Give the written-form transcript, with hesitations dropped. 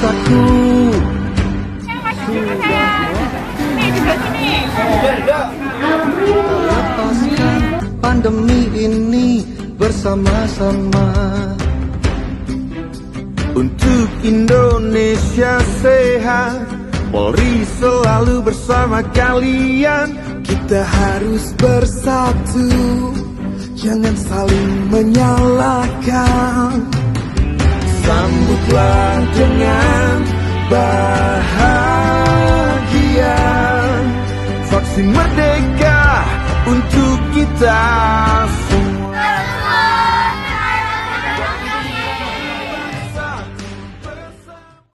rasaku. Lepaskan pandemi ini bersama-sama untuk Indonesia sehat. Polri selalu bersama kalian. Kita harus bersatu, jangan saling menyalahkan. Sambutlah dengan bahagia vaksin merdeka untuk kita.